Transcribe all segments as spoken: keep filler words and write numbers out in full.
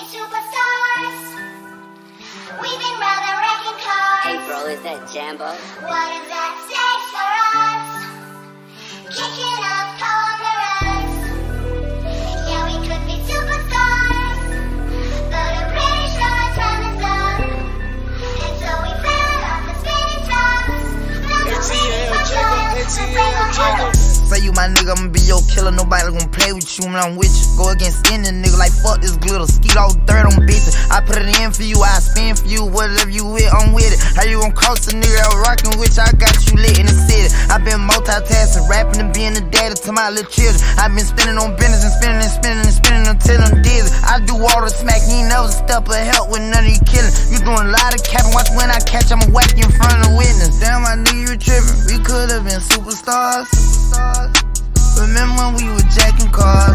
be superstars. We've been rather wrecking cars. Hey bro, is that Jambo? What is that stage for us? Kicking up cameras. Yeah, we could be superstars, but I'm pretty sure our time is up. And so we fell off the spinning tops. A T L Jacob, A T L Jacob. Say you my nigga, I'ma be your killer. Nobody gonna play with you when I'm with you. Go against any nigga like fuck this glitter. Skeet all dirt on bitches. I put it in for you, I spin for you. Whatever you with, I'm with it. How you gon' cross a nigga out rockin' with you? I got you lit in the city. I been multitasking, rapping and being the daddy to my little children. I been spinning on business and spinning and spinning and spinning until I'm dizzy. I do all the smack, you ain't never step or help with none of you killing. You doing a lot of capping, watch when I catch, I'ma whack you in front of the witness. Damn, my nigga, you tripping. We could've been superstars. Remember when we were jacking cars?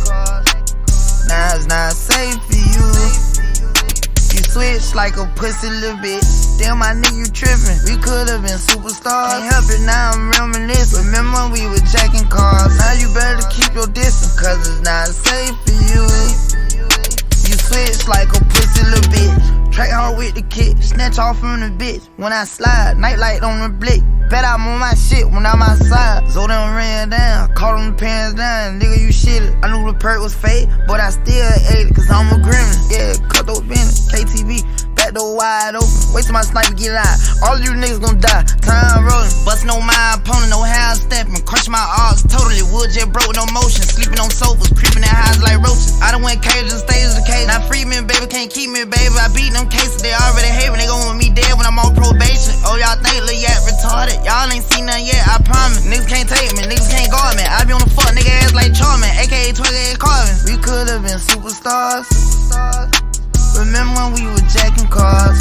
Now it's not safe for you. You switch like a pussy little bitch. Damn, my nigga, you tripping. We could've been superstars. Can't help it, now I'm reminiscing. Remember when we were jacking cars? Now you better keep your distance, cause it's not safe for you. You switch like a pussy little bitch. Track hard with the kick, snatch off from the bitch. When I slide, nightlight on the blick. Bet I'm on my shit when I'm outside. So them ran down, caught them pants down. Nigga, you shitted. I knew the perk was fake, but I still ate it, cause I'm a gremlin. Yeah, cut those bins, K T V, back door wide open. Wait till my sniper get out. All you niggas gon' die. Time rolling, bustin' on my opponent, no how I'm stepping. Crush my arcs, totally wood jet broke, no motion. Sleeping on sofas, creeping in highs like roaches. I done went cages and stages of cage. Now free me, baby, can't keep me, baby. I beat them cases, they already hate me. They gon' want me dead when I'm on probation. Oh, y'all think Lil Yak retarded? Y'all ain't seen nothing yet, I promise. Niggas can't take me, niggas can't guard me. I be on the fuck nigga ass like Charmin, aka twenty-eight Carvin. We could've been superstars. Remember when we were jacking cars?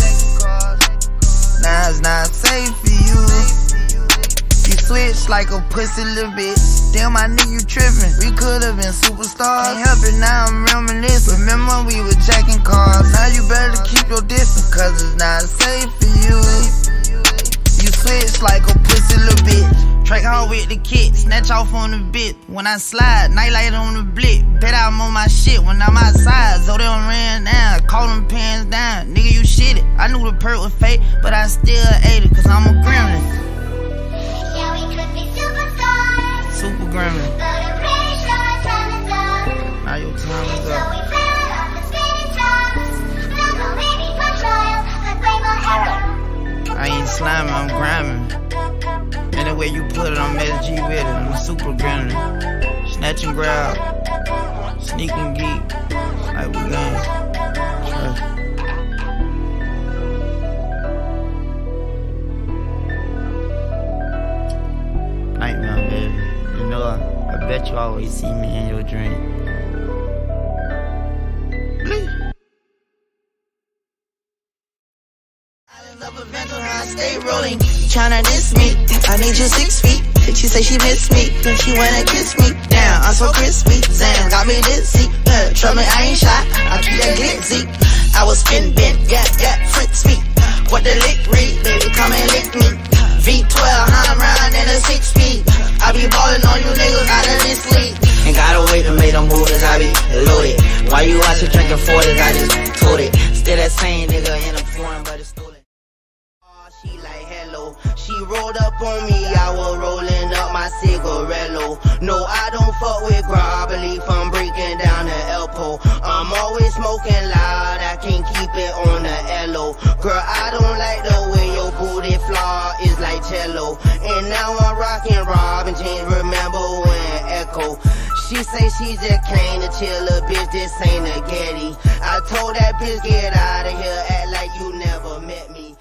Now it's not safe for you. You switch like a pussy little bitch. Damn, my nigga, you tripping. We could've been superstars. Can't help it, now I'm reminiscing. Remember when we were jacking cars? Now you better keep your distance, cause it's not safe for you. You switch like a pussy little bitch. Track hard with the kick, snatch off on the bit. When I slide, nightlight on the blick. Bet I'm on my shit when I'm outside. So they done ran down, caught them pants down. Nigga, you shitted. I knew the perk was fake, but I still ate it, cause I'm a gremlin. Yeah, we could be superstars. Super gremlin. But I'm pretty sure our time is up. Now your time is So up. we fell off the spinning tops. Now go maybe punch royal, like rainbow arrow. I ain't sliming, I'm grinding. Anyway you put it, I'm S G with it. I'm a super gremlin. Snatch and grab, sneak and geek, like we gang. Trust. Nightmare, baby. You know, I, I bet you always see me in your dream. Stay rolling, tryna diss me. I need you six feet. She say she miss me, then she wanna kiss me. Damn, I'm so crispy. Zam got me dizzy. Uh, Trust me, I ain't shot. I keep that glitzy. I was spin bent, yeah, yeah, fritz me. What the lick read, baby, come and lick me. V twelve, I'm riding in a six speed. I be ballin' on you niggas out of this league. Ain't gotta wait to make them moves, I be loaded. Why you out here drinking forties? I just told it. Still that same nigga in a foreign, but it's stolen. She like hello, she rolled up on me, I was rolling up my cigarello. No, I don't fuck with grab, I believe I'm breaking down the elbow. I'm always smoking loud, I can't keep it on the L O. Girl, I don't like the way your booty flaw is like cello. And now I'm rocking Robin James, remember when Echo. She say she just came to chill a bitch, this ain't a Getty. I told that bitch get out of here, act like you never met me.